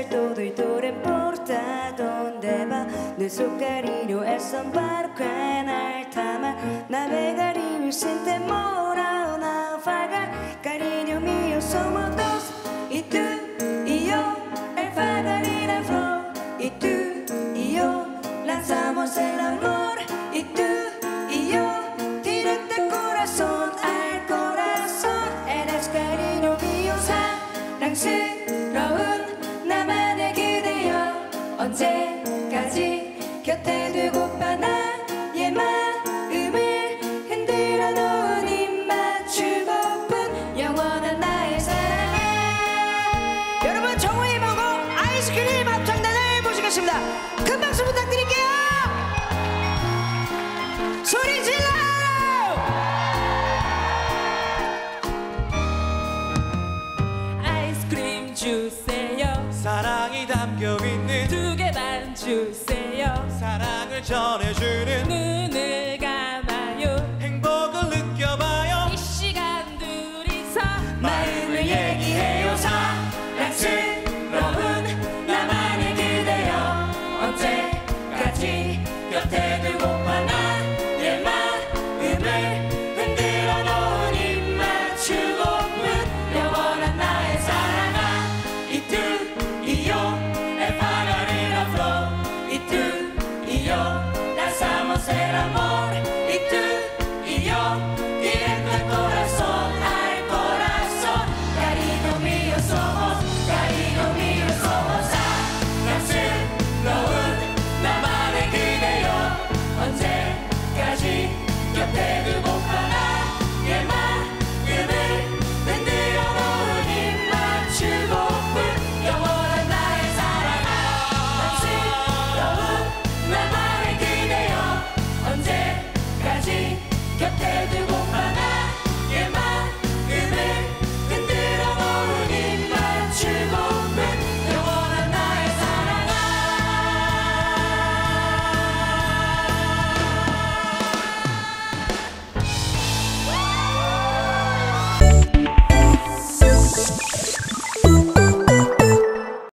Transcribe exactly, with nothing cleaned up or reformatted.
salto do Ettore portato onde va nel suo carino e son barco en alta mar navegar y sente mora una faga cariño mío somos dos y tú y yo el fagar y la flor y tú y yo lanzamos el amor y tú y yo directo corazón al corazón eres cariño mío 사랑스러운 나만의 그대여 언제까지 곁에 두고파 나의 마음을 흔들어 놓은 입맞추고픈 영원한 나의 사랑아 여러분 정우의 먹어 아이스크림 합창단을 모시겠습니다. 큰 박수 부탁드릴게요. 소리 질러! 아이스크림 주세요. 사랑이 담겨있는 두 개 반 주세요. 사랑을 전해주는